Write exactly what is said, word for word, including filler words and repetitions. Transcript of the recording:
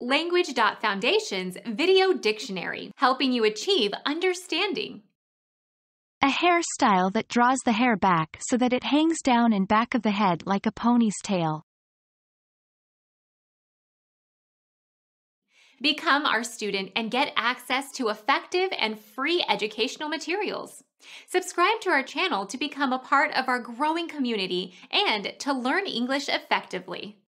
Language.Foundation's Video Dictionary, helping you achieve understanding. A hairstyle that draws the hair back so that it hangs down in back of the head like a pony's tail. Become our student and get access to effective and free educational materials. Subscribe to our channel to become a part of our growing community and to learn English effectively.